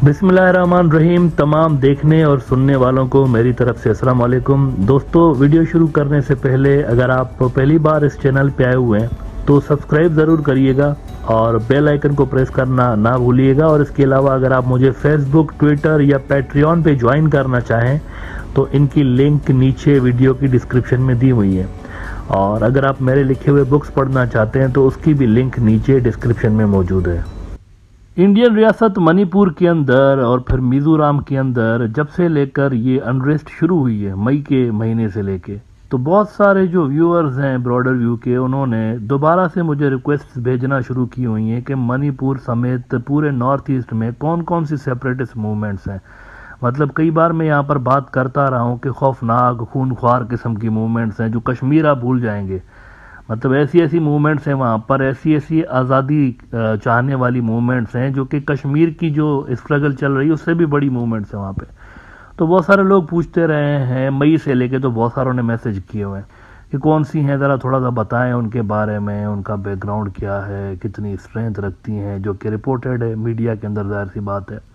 बिस्मिल्लाहिर्रहमानिर्रहीम। तमाम देखने और सुनने वालों को मेरी तरफ से अस्सलाम वालेकुम। दोस्तों, वीडियो शुरू करने से पहले अगर आप पहली बार इस चैनल पे आए हुए हैं तो सब्सक्राइब ज़रूर करिएगा और बेल आइकन को प्रेस करना ना भूलिएगा। और इसके अलावा अगर आप मुझे फेसबुक, ट्विटर या पैट्रियन पे ज्वाइन करना चाहें तो इनकी लिंक नीचे वीडियो की डिस्क्रिप्शन में दी हुई है। और अगर आप मेरे लिखे हुए बुक्स पढ़ना चाहते हैं तो उसकी भी लिंक नीचे डिस्क्रिप्शन में मौजूद है। इंडियन रियासत मणिपुर के अंदर और फिर मिजोरम के अंदर जब से लेकर ये अनरेस्ट शुरू हुई है मई के महीने से लेके, तो बहुत सारे जो व्यूअर्स हैं ब्रॉडर व्यू के, उन्होंने दोबारा से मुझे रिक्वेस्ट भेजना शुरू की हुई हैं कि मणिपुर समेत पूरे नॉर्थ ईस्ट में कौन कौन सी सेपरेटिस्ट मूवमेंट्स हैं। मतलब कई बार मैं यहाँ पर बात करता रहा हूँ कि खौफनाक खूनख्वार किस्म की मूवमेंट्स हैं जो कश्मीर आप भूल जाएंगे। मतलब ऐसी ऐसी मूवमेंट्स हैं वहाँ पर, ऐसी ऐसी आज़ादी चाहने वाली मूवमेंट्स हैं जो कि कश्मीर की जो स्ट्रगल चल रही है उससे भी बड़ी मूवमेंट्स हैं वहाँ पे। तो बहुत सारे लोग पूछते रहे हैं मई से लेके, तो बहुत सारों ने मैसेज किए हुए हैं कि कौन सी हैं, ज़रा थोड़ा सा बताएं उनके बारे में, उनका बैकग्राउंड क्या है, कितनी स्ट्रेंथ रखती हैं, जो कि रिपोर्टेड है मीडिया के अंदर, ज़ाहिर सी बात है,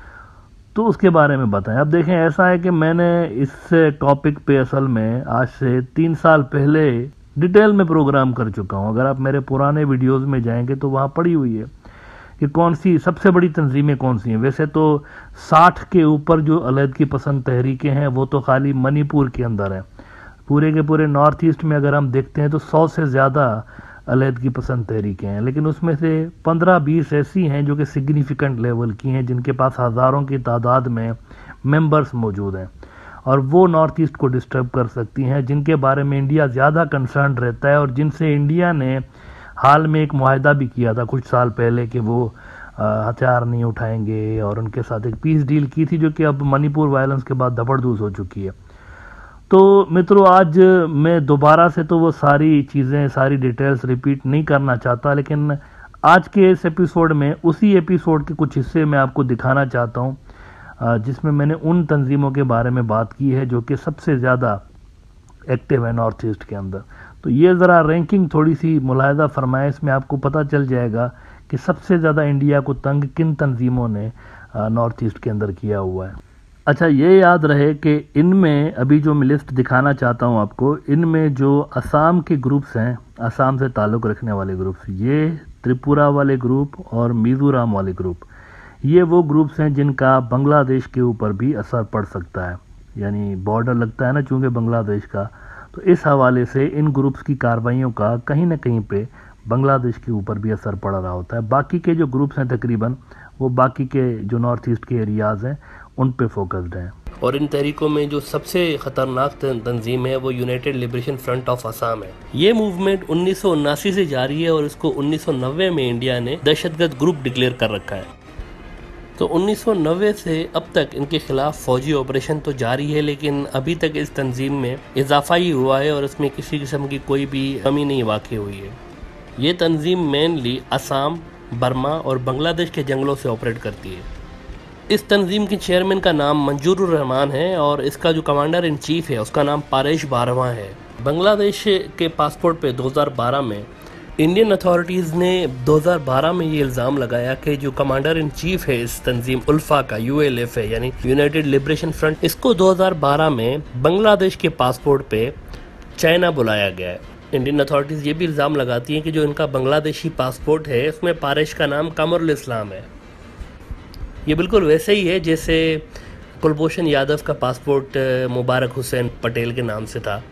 तो उसके बारे में बताएं। अब देखें, ऐसा है कि मैंने इस टॉपिक पे असल में आज से 3 साल पहले डिटेल में प्रोग्राम कर चुका हूं। अगर आप मेरे पुराने वीडियोस में जाएंगे तो वहां पड़ी हुई है कि कौन सी सबसे बड़ी तंजीमें कौन सी हैं। वैसे तो 60 के ऊपर जो अलहदगी पसंद तहरीकें हैं वो तो खाली मणिपुर के अंदर है। पूरे के पूरे नॉर्थ ईस्ट में अगर हम देखते हैं तो 100 से ज़्यादा अलहदगी पसंद तहरीकें हैं, लेकिन उसमें से 15-20 ऐसी हैं जो कि सिग्निफिकेंट लेवल की हैं, जिनके पास हज़ारों की तादाद में मेंबर्स मौजूद हैं और वो नॉर्थ ईस्ट को डिस्टर्ब कर सकती हैं, जिनके बारे में इंडिया ज़्यादा कंसर्न रहता है और जिनसे इंडिया ने हाल में एक मुआहदा भी किया था कुछ साल पहले कि वो हथियार नहीं उठाएंगे, और उनके साथ एक पीस डील की थी जो कि अब मणिपुर वायलेंस के बाद धबड़धूस हो चुकी है। तो मित्रों, आज मैं दोबारा से तो वो सारी चीज़ें, सारी डिटेल्स रिपीट नहीं करना चाहता, लेकिन आज के इस एपिसोड में उसी एपिसोड के कुछ हिस्से मैं आपको दिखाना चाहता हूँ जिसमें मैंने उन तंजीमों के बारे में बात की है जो कि सबसे ज़्यादा एक्टिव है नॉर्थ ईस्ट के अंदर। तो ये ज़रा रैंकिंग थोड़ी सी मुलाहिदा फरमाएं, इसमें आपको पता चल जाएगा कि सबसे ज़्यादा इंडिया को तंग किन तंजीमों ने नॉर्थ ईस्ट के अंदर किया हुआ है। अच्छा, ये याद रहे कि इनमें अभी जो मैं लिस्ट दिखाना चाहता हूँ आपको, इनमें जो असम के ग्रुप्स हैं, असम से ताल्लुक़ रखने वाले ग्रुप्स, ये त्रिपुरा वाले ग्रुप और मिजोरम वाले ग्रुप, ये वो ग्रुप्स हैं जिनका बांग्लादेश के ऊपर भी असर पड़ सकता है। यानी बॉर्डर लगता है ना चूँकि बांग्लादेश का, तो इस हवाले से इन ग्रुप्स की कार्रवाइयों का कहीं ना कहीं पे बांग्लादेश के ऊपर भी असर पड़ रहा होता है। बाकी के जो ग्रुप्स हैं तकरीबन वो बाकी के जो नॉर्थ ईस्ट के एरियाज़ हैं उन पे फोकस्ड हैं। और इन तहरीकों में जो सबसे ख़तरनाक तंजीम है वो United Liberation Front of Assam है। ये मूवमेंट 1979 से जारी है और इसको 1990 में इंडिया ने दहशतगर्द ग्रुप डिक्लेयर कर रखा है। तो 1990 से अब तक इनके खिलाफ फौजी ऑपरेशन तो जारी है, लेकिन अभी तक इस तंजीम में इजाफा ही हुआ है और इसमें किसी किस्म की कोई भी कमी नहीं वाक़ई हुई है। ये तंजीम मेनली असम, बर्मा और बांग्लादेश के जंगलों से ऑपरेट करती है। इस तंजीम के चेयरमैन का नाम मंजूरुर रहमान है और इसका जो कमांडर इन चीफ है उसका नाम पारेश बारवा है। बांग्लादेश के पासपोर्ट पे 2012 में इंडियन अथॉरिटीज़ ने 2012 में ये इल्ज़ाम लगाया कि जो कमांडर इन चीफ है इस तंजीम उल्फा का, ULF है यानी यूनाइटेड लिबरेशन फ्रंट, इसको 2012 में बांग्लादेश के पासपोर्ट पे चाइना बुलाया गया है। इंडियन अथॉरिटीज़ ये भी इल्ज़ाम लगाती हैं कि जो इनका बांग्लादेशी पासपोर्ट है उसमें पारेश का नाम कमरुल इस्लाम है। ये बिल्कुल वैसे ही है जैसे कुलभूषण यादव का पासपोर्ट मुबारक हुसैन पटेल के नाम से था।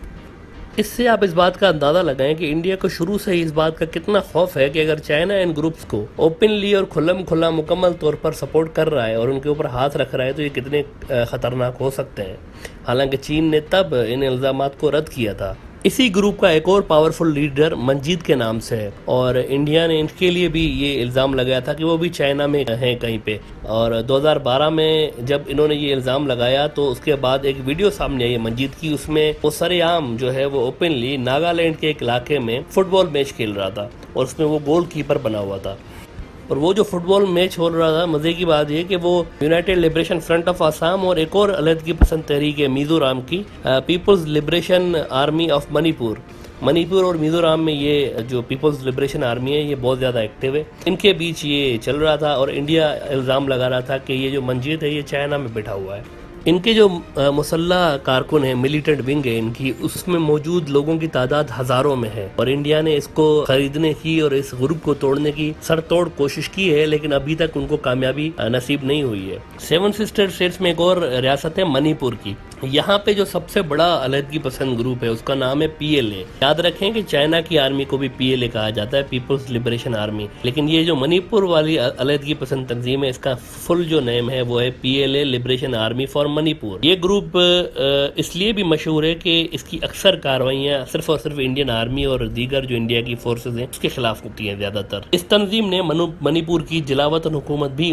इससे आप इस बात का अंदाज़ा लगाएं कि इंडिया को शुरू से ही इस बात का कितना खौफ है कि अगर चाइना इन ग्रुप्स को ओपनली और खुल्लम खुल्ला मुकम्मल तौर पर सपोर्ट कर रहा है और उनके ऊपर हाथ रख रहा है तो ये कितने ख़तरनाक हो सकते हैं। हालांकि चीन ने तब इन इल्ज़ामात को रद्द किया था। इसी ग्रुप का एक और पावरफुल लीडर मंजीत के नाम से है और इंडिया ने इनके लिए भी ये इल्ज़ाम लगाया था कि वो भी चाइना में हैं कहीं पे। और 2012 में जब इन्होंने ये इल्ज़ाम लगाया तो उसके बाद एक वीडियो सामने आई मंजीत की, उसमें वो सरेआम जो है वो ओपनली नागालैंड के एक इलाके में फुटबॉल मैच खेल रहा था और उसमें वो गोल कीपर बना हुआ था। और वो जो फुटबॉल मैच हो रहा था, मज़े की बात ये कि वो United Liberation Front of Assam और एक और अलहदगी पसंद तहरीक है मिजोरम की, people's Liberation Army of Manipur, Manipur और मिजोरम में ये जो पीपल्स लिबरेशन आर्मी है ये बहुत ज़्यादा एक्टिव है। इनके बीच ये चल रहा था और इंडिया इल्ज़ाम लगा रहा था कि ये जो मंजीत है ये चाइना में बैठा हुआ है। इनके जो मुसल्ला कारकुन है, मिलिटेंट विंग है इनकी, उसमें मौजूद लोगों की तादाद हजारों में है और इंडिया ने इसको खरीदने की और इस ग्रुप को तोड़ने की सरतोड़ कोशिश की है, लेकिन अभी तक उनको कामयाबी नसीब नहीं हुई है। सेवन सिस्टर स्टेट्स में एक और रियासत है मणिपुर की। यहाँ पे जो सबसे बड़ा अलहदगी पसंद ग्रुप है उसका नाम है PLA। याद रखें कि चाइना की आर्मी को भी PLA कहा जाता है, पीपल्स लिबरेशन आर्मी, लेकिन ये जो मणिपुर वाली अलहदगी पसंद तंजीम है इसका फुल जो नेम है वो है PLA Liberation Army for Manipur. ये ग्रुप इसलिए भी मशहूर है कि इसकी अक्सर कार्रवाइयाँ सिर्फ और सिर्फ इंडियन आर्मी और दीगर जो इंडिया की फोर्सेज हैं उसके खिलाफ होती हैं ज्यादातर। इस तंजीम ने मणिपुर की जिलावतन हुकूमत भी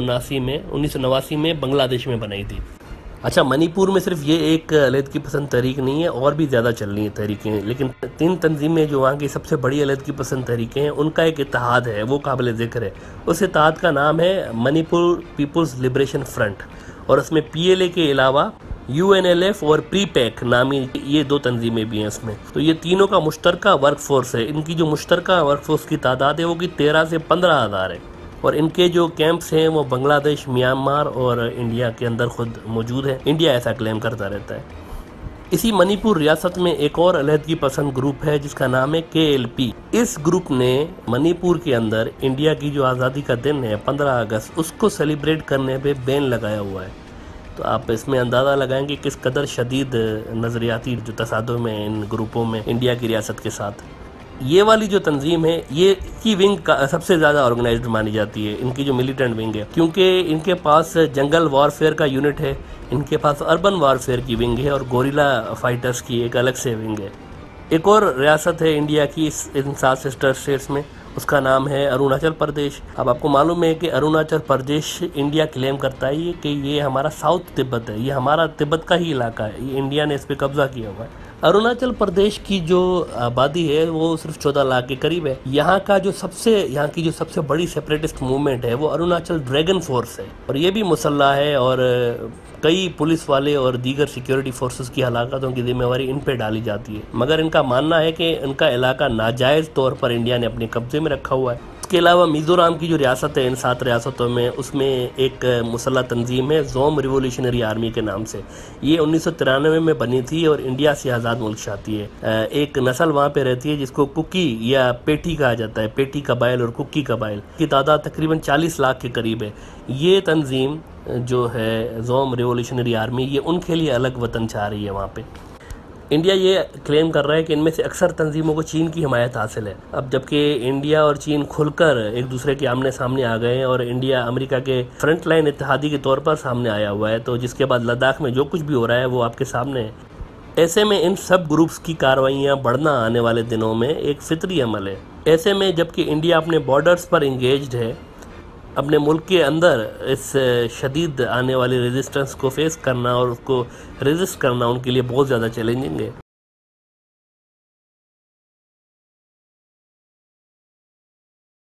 1989 में बांग्लादेश में बनाई थी। अच्छा, मणिपुर में सिर्फ ये एक अलहदगी पसंद तहरीक नहीं है, और भी ज़्यादा चल रही हैं तहरीकें, लेकिन 3 तंजीमें जो वहाँ की सबसे बड़ी अलहदगी पसंद तहरीकें हैं उनका एक इत्तेहाद है, वो काबिल ज़िक्र है। उस इत्तेहाद का नाम है मणिपुर पीपल्स लिबरेशन फ्रंट, और उसमें PLA के अलावा UNLF और प्रीपैक नामी ये 2 तंजीमें भी हैं इसमें। तो ये तीनों का मुश्तरका वर्क फोर्स है। इनकी जो मुश्तरका वर्क फोर्स की तादाद है वो की 13 से 15 हज़ार है, और इनके जो कैंप्स हैं वो बांग्लादेश, म्यांमार और इंडिया के अंदर खुद मौजूद है। इंडिया ऐसा क्लेम करता रहता है। इसी मणिपुर रियासत में एक और अलहदगी पसंद ग्रुप है जिसका नाम है KLP। इस ग्रुप ने मणिपुर के अंदर इंडिया की जो आज़ादी का दिन है 15 अगस्त, उसको सेलिब्रेट करने पे बैन लगाया हुआ है। तो आप इसमें अंदाज़ा लगाएं कि किस कदर शदीद नज़रियाती जो तसादुम है इन ग्रुपों में इंडिया की रियासत के साथ। ये वाली जो तंजीम है ये की विंग का सबसे ज़्यादा ऑर्गेनाइज्ड मानी जाती है, इनकी जो मिलिटेंट विंग है, क्योंकि इनके पास जंगल वॉरफेयर का यूनिट है, इनके पास अर्बन वॉरफेयर की विंग है और गोरिल्ला फाइटर्स की एक अलग से विंग है। एक और रियासत है इंडिया की इन 7 सिस्टर स्टेट्स में, उसका नाम है अरुणाचल प्रदेश। अब आपको मालूम है कि अरुणाचल प्रदेश इंडिया क्लेम करता है कि ये हमारा साउथ तिब्बत है, ये हमारा तिब्बत का ही इलाका है, ये इंडिया ने इस पर कब्जा किया हुआ है। अरुणाचल प्रदेश की जो आबादी है वो सिर्फ 14 लाख के करीब है। यहाँ की जो सबसे बड़ी सेपरेटिस्ट मूवमेंट है वो अरुणाचल ड्रैगन फोर्स है, और ये भी मुसल्ला है और कई पुलिस वाले और दीगर सिक्योरिटी फोर्सेस की हलाकतों की जिम्मेवारी इन पे डाली जाती है, मगर इनका मानना है कि इनका इलाका नाजायज़ तौर पर इंडिया ने अपने कब्जे में रखा हुआ है। इसके अलावा मिजोरम की जो रियासत है इन 7 रियासतों में, उसमें एक मुसल्ला तंजीम है ज़ोम रिवोल्यूशनरी आर्मी के नाम से। ये 1993 में बनी थी और इंडिया से आज़ाद मुल्क चाहती है। एक नस्ल वहाँ पे रहती है जिसको कुकी या पेटी कहा जाता है, पेटी कबाइल और कुकी कबाइल की तादाद तकरीबन 40 लाख के करीब है। ये तंजीम जो है ज़ोम रिवोल्यूशनरी आर्मी, ये उनके लिए अलग वतन चाह रही है वहाँ पे। इंडिया ये क्लेम कर रहा है कि इनमें से अक्सर तंजीमों को चीन की हिमायत हासिल है। अब जबकि इंडिया और चीन खुलकर एक दूसरे के आमने सामने आ गए हैं और इंडिया अमेरिका के फ्रंट लाइन इत्तेहादी के तौर पर सामने आया हुआ है, तो जिसके बाद लद्दाख में जो कुछ भी हो रहा है वो आपके सामने है। ऐसे में इन सब ग्रुप्स की कार्रवाइयाँ बढ़ना आने वाले दिनों में एक फितरी अमल है। ऐसे में जबकि इंडिया अपने बॉर्डर्स पर इंगेज्ड है, अपने मुल्क के अंदर इस शदीद आने वाली रेजिस्टेंस को फेस करना और उसको रेजिस्ट करना उनके लिए बहुत ज़्यादा चैलेंजिंग है।